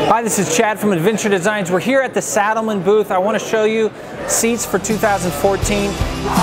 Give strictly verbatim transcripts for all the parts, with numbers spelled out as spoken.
Hi, this is Chad from Adventure Designs. We're here at the Saddlemen booth. I want to show you seats for two thousand fourteen.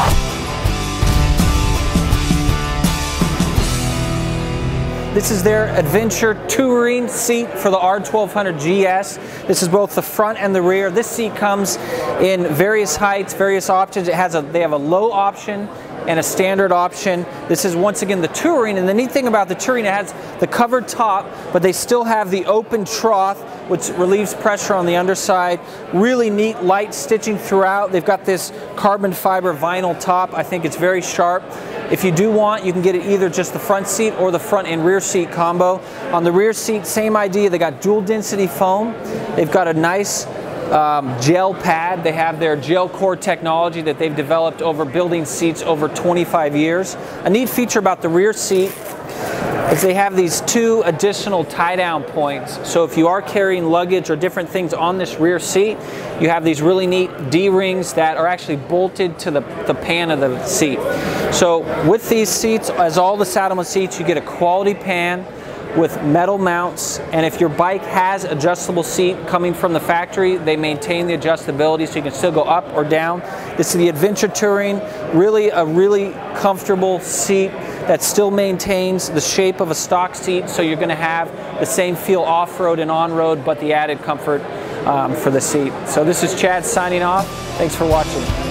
This is their Adventure Touring seat for the R twelve hundred G S. This is both the front and the rear. This seat comes in various heights, various options. It has a, they have a low option and a standard option. This is once again the Touring, and the neat thing about the Touring, it has the covered top, but they still have the open trough, which relieves pressure on the underside. Really neat light stitching throughout. They've got this carbon fiber vinyl top. I think it's very sharp. If you do want, you can get it either just the front seat or the front and rear seat combo. On the rear seat, same idea. They got dual density foam. They've got a nice um, gel pad. They have their gel core technology that they've developed over building seats over twenty-five years. A neat feature about the rear seat is they have these two additional tie-down points. So if you are carrying luggage or different things on this rear seat, you have these really neat D-rings that are actually bolted to the, the pan of the seat. So with these seats, as all the Saddlemen seats, you get a quality pan with metal mounts, and if your bike has adjustable seat coming from the factory, they maintain the adjustability so you can still go up or down. This is the Adventure Touring, really a really comfortable seat that still maintains the shape of a stock seat, so you're going to have the same feel off-road and on-road, but the added comfort um, for the seat. So this is Chad signing off. Thanks for watching.